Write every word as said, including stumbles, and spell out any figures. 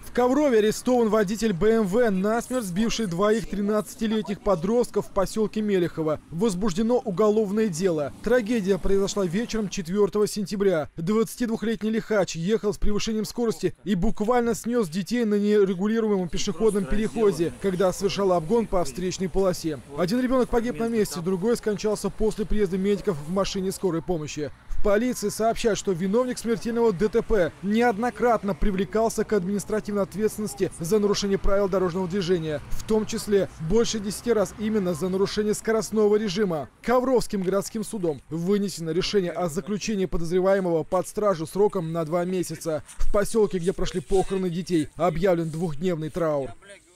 В Коврове арестован водитель бэ эм вэ, насмерть сбивший двоих тринадцатилетних подростков в поселке Мелехово. Возбуждено уголовное дело. Трагедия произошла вечером четвёртого сентября. двадцатидвухлетний лихач ехал с превышением скорости и буквально снес детей на нерегулируемом пешеходном переходе, когда совершал обгон по встречной полосе. Один ребенок погиб на месте, другой скончался после приезда медиков в машине скорой помощи. В полиции сообщают, что виновник смертельного дэ тэ пэ неоднократно привлекался к административной ответственности за нарушение правил дорожного движения, в том числе больше десяти раз именно за нарушение скоростного режима. Ковровским городским судом вынесено решение о заключении подозреваемого под стражу сроком на два месяца. В поселке, где прошли похороны детей, объявлен двухдневный траур.